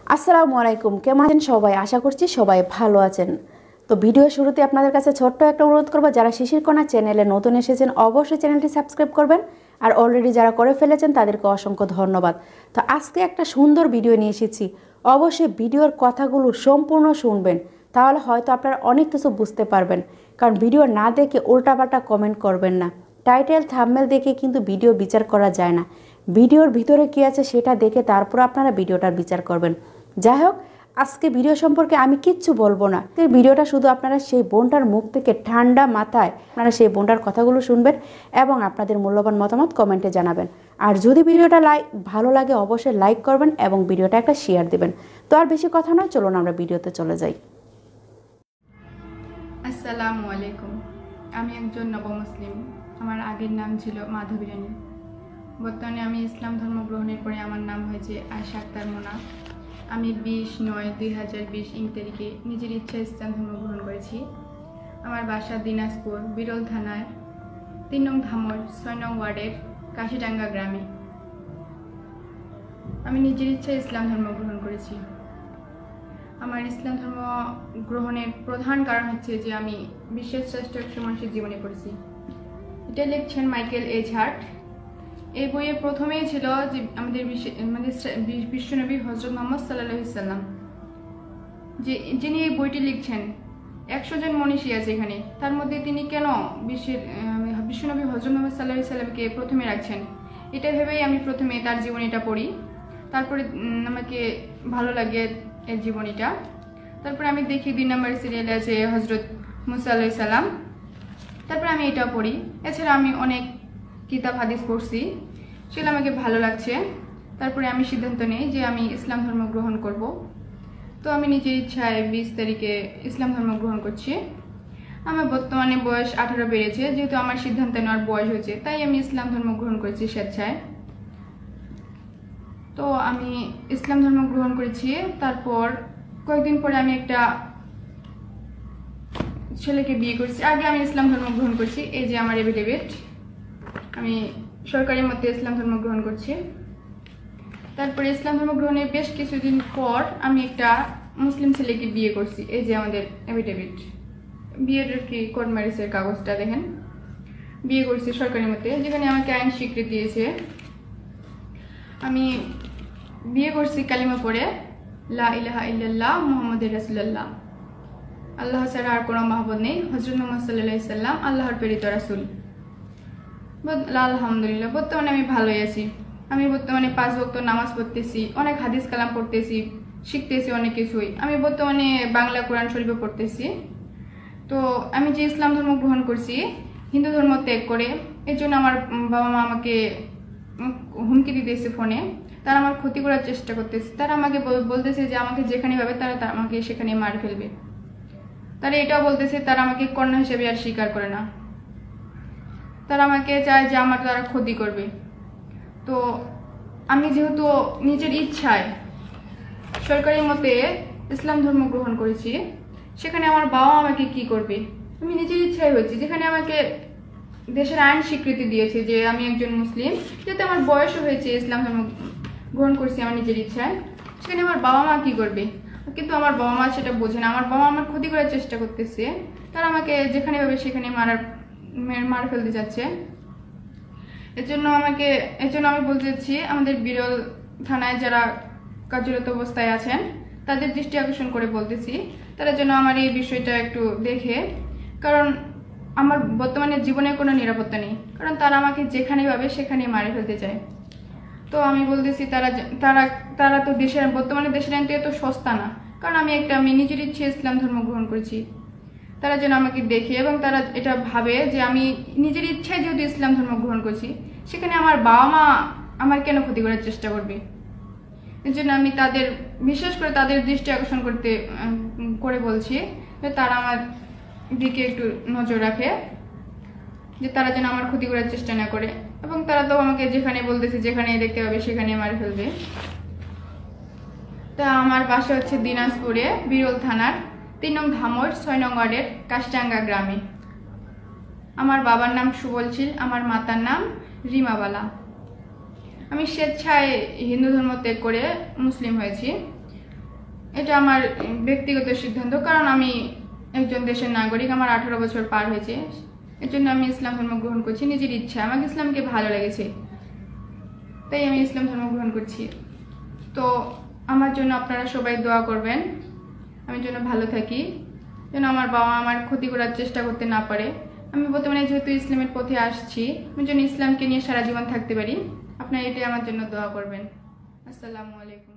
আসসালামু আলাইকুম, কেমন আছেন সবাই? আশা করছি সবাই ভালো আছেন। তো ভিডিও শুরুতে আপনাদের কাছে ছোট্ট একটা অনুরোধ করব, যারা শিশির কণা চ্যানেলে নতুন এসেছেন অবশ্যই চ্যানেলটি সাবস্ক্রাইব করবেন, আর অলরেডি যারা করে ফেলেছেন তাদেরকে অসংখ্য ধন্যবাদ। তো আজকে একটা সুন্দর ভিডিও নিয়ে এসেছি, অবশ্যই ভিডিওর কথাগুলো সম্পূর্ণ শুনবেন, তাহলে হয়তো আপনারা অনেক কিছু বুঝতে পারবেন। কারণ ভিডিও না দেখে উল্টাপাল্টা কমেন্ট করবেন না। টাইটেল থাম্বনেল দেখে কিন্তু ভিডিও বিচার করা যায় না। ভিডিওর ভিতরে কী আছে সেটা দেখে তারপর আপনারা ভিডিওটার বিচার করবেন। যাই হোক, আজকে ভিডিও সম্পর্কে আমি কিচ্ছু বলবো না। এই ভিডিওটা শুধু আপনারা সেই বোনটার মুখ থেকে ঠান্ডা মাথায় আপনারা সেই বোনটার কথাগুলো শুনবেন এবং আপনাদের মূল্যবান মতামত কমেন্টে জানাবেন। আর যদি ভিডিওটা ভালো লাগে অবশ্যই লাইক করবেন এবং ভিডিওটা একটা শেয়ার দেবেন। তো আর বেশি কথা নয়, চলুন আমরা ভিডিওতে চলে যাই। আসসালামু আলাইকুম। আমি একজন নবমুসলিম। আমার আগের নাম ছিল মাধবী রানী। বর্তমানে আমি ইসলাম ধর্ম গ্রহণের পরে আমার নাম হয়েছে আয়েশা আক্তার মোনা। আমি 20/9/2020 ইং তারিখে নিজের ইচ্ছা ইসলাম ধর্ম গ্রহণ করেছি। আমার বাসা দিনাজপুর বিরল থানার 3 নং ধামর 6 নং ওয়ার্ডের কাশিডাঙ্গা গ্রামে। আমি নিজের ইচ্ছা ইসলাম ধর্ম গ্রহণ করেছি। আমার ইসলাম ধর্ম গ্রহণের প্রধান কারণ হচ্ছে যে আমি বিশ্বের শ্রেষ্ঠ 100 মানুষের জীবনী পড়েছি। এটা লিখছেন মাইকেল এইচ হার্ট। এই বইয়ে প্রথমেই ছিল যে আমাদের বিশ্বনবী হযরত মুহাম্মদ সাল্লাল্লাহু আলাইহি সাল্লাম, যিনি এই বইটি লিখছেন। 100 জন মনীষী আছে এখানে, তার মধ্যে তিনি কেন বিশ্বনবী হযরত মুহাম্মদ সাল্লাল্লাহু আলাইহি সাল্লামকে প্রথমে রাখছেন, এটা ভেবেই আমি প্রথমে তার জীবনীটা পড়ি। তারপরে আমাকে ভালো লাগে এর জীবনীটা। তারপরে আমি দেখি 2 নম্বর সিরিয়ালে আছে হযরত মুসা আলাইহিস সালাম। তারপরে আমি এটা পড়ি। এছাড়া আমি অনেক কিতাব হাদিস পড়ছি, সেগুলো আমাকে ভালো লাগছে। তারপরে আমি সিদ্ধান্ত নিই যে আমি ইসলাম ধর্ম গ্রহণ করব। তো আমি নিজের ইচ্ছায় 20 তারিখে ইসলাম ধর্ম গ্রহণ করছি। আমার বর্তমানে বয়স 18 বেড়েছে, যেহেতু আমার সিদ্ধান্ত নেওয়ার বয়স হয়েছে, তাই আমি ইসলাম ধর্ম গ্রহণ করেছি স্বেচ্ছায়। তো আমি ইসলাম ধর্ম গ্রহণ করেছি। তারপর কয়েকদিন পরে আমি একটা ছেলেকে বিয়ে করছি। আগে আমি ইসলাম ধর্ম গ্রহণ করছি, এই যে আমার এফিডেভিট, আমি সরকারি মতে ইসলাম ধর্ম গ্রহণ করছি। তারপরে ইসলাম ধর্ম গ্রহণের বেশ কিছুদিন পর আমি একটা মুসলিম ছেলেকে বিয়ে করছি, এই যে আমাদের এফিডেভিট, বিয়ের কি কোর্ট ম্যারেজের কাগজটা দেখেন। বিয়ে করছি সরকারি মতে, যেখানে আমাকে আইন স্বীকৃতি দিয়েছে। আমি বিয়ে করছি কালিমা পড়ে, লা ইলাহা ইল্লাল্লাহ মুহাম্মাদুর রাসূলুল্লাহ, আল্লাহ ছাড়া আর কোনো মাহবুদ নেই, হযরত মুহাম্মদ সাল্লাল্লাহু আলাইহি সাল্লাম আল্লাহর প্রেরিত রাসূল। আলহামদুলিল্লাহ, বর্তমানে আমি ভালোই আছি। আমি বর্তমানে 5 ওয়াক্ত নামাজ পড়তেছি, অনেক হাদিস কালাম পড়তেছি, শিখতেছি অনেক কিছুই। আমি বর্তমানে বাংলা কোরআন শরীফও পড়তেছি। তো আমি যে ইসলাম ধর্ম গ্রহণ করছি হিন্দু ধর্ম ত্যাগ করে, এর জন্য আমার বাবা মা আমাকে হুমকি দিতেছে ফোনে। তারা আমার ক্ষতি করার চেষ্টা করতেছে। তারা আমাকে বলতেছে যে আমাকে যেখানে পাবে তারা আমাকে সেখানে মার ফেলবে। তারা এটাও বলতেছে তারা আমাকে কন্যা হিসেবে আর স্বীকার করে না। তারা আমাকে চায় যে আমার তারা ক্ষতি করবে। তো আমি যেহেতু নিজের ইচ্ছায় সরকারি মতে ইসলাম ধর্ম গ্রহণ করেছি, সেখানে আমার বাবা আমাকে কি করবে? আমি নিজের ইচ্ছায় হয়েছি, যেখানে আমাকে দেশের আইন স্বীকৃতি দিয়েছে যে আমি একজন মুসলিম, যেহেতু আমার বয়সও হয়েছে, ইসলাম ধর্ম গ্রহণ করছি আমার নিজের ইচ্ছায়, সেখানে আমার বাবা মা কি করবে? কিন্তু আমার বাবা মা সেটা বোঝে না। আমার বাবা আমার ক্ষতি করার চেষ্টা করতেছে। তারা আমাকে যেখানে পাবে সেখানে মার ফেলতে যাচ্ছে। এর জন্য আমি বলতে চাচ্ছি, আমাদের বিরল থানায় যারা কার্যরত অবস্থায় আছেন তাদের দৃষ্টি আকর্ষণ করে বলতেছি, তারা যেন আমার এই বিষয়টা একটু দেখে। কারণ আমার বর্তমানে জীবনে কোনো নিরাপত্তা নেই, কারণ তারা আমাকে যেখানে পাবে সেখানে মারে ফেলতে চায়। তো আমি বলতেছি তারা তো বর্তমানে দেশের আইনটা এত সস্তা না, কারণ আমি নিজের ইচ্ছে ইসলাম ধর্ম গ্রহণ করেছি। তারা যেন আমাকে দেখে এবং তারা এটা ভাবে যে আমি নিজের ইচ্ছায় যেহেতু ইসলাম ধর্ম গ্রহণ করছি, সেখানে আমার বাবা মা আমার কেন ক্ষতি করার চেষ্টা করবে। এর জন্য আমি বিশেষ করে তাদের দৃষ্টি আকর্ষণ করে বলছি যে তারা আমার দিকে একটু নজর রাখে, যে তারা যেন আমার ক্ষতি করার চেষ্টা না করে। এবং তারা তো আমাকে যেখানে বলতেছে যেখানে দেখতে পাবে সেখানে মারে ফেলবে। তা আমার বাসা হচ্ছে দিনাজপুরে বিরল থানার 3 নং ধামর 6 নং ওয়ার্ডের কাশিডাঙ্গা গ্রামে। আমার বাবার নাম সুবল শীল, আমার মাতার নাম রিমাবালা। আমি স্বেচ্ছায় হিন্দু ধর্ম ত্যাগ করে মুসলিম হয়েছি। এটা আমার ব্যক্তিগত সিদ্ধান্ত, কারণ আমি একজন দেশের নাগরিক, আমার 18 বছর পার হয়েছে, এর জন্য আমি ইসলাম ধর্ম গ্রহণ করছি নিজের ইচ্ছা। আমাকে ইসলামকে ভালো লেগেছে, তাই আমি ইসলাম ধর্ম গ্রহণ করছি। তো আমার জন্য আপনারা সবাই দোয়া করবেন, আমি যেন ভালো থাকি, যেন আমার বাবা আমার ক্ষতি করার চেষ্টা করতে না পারে। আমি বর্তমানে যেহেতু ইসলামের পথে আসছি, আমি যেন ইসলামকে নিয়ে সারা জীবন থাকতে পারি। আপনারা এটাই আমার জন্য দোয়া করবেন। আসসালামু আলাইকুম।